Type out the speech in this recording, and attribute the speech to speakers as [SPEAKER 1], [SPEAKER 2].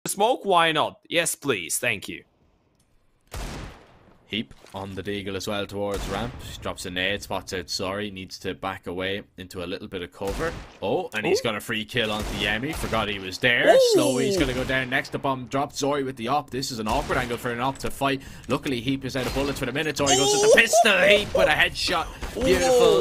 [SPEAKER 1] Smoke? Why not? Yes, please. Thank you.
[SPEAKER 2] HEAP on the Deagle as well towards ramp. She drops a nade, spots out Sorry, needs to back away into a little bit of cover. Oh, and he's got a free kill onto Yemi. Forgot he was there.
[SPEAKER 1] Ooh.
[SPEAKER 2] Slowly, he's going to go down next. The bomb dropped. Zori with the op. This is an awkward angle for an op to fight. Luckily, HEAP is out of bullets for the minute. Zori goes with the pistol. HEAP with a headshot. Beautiful.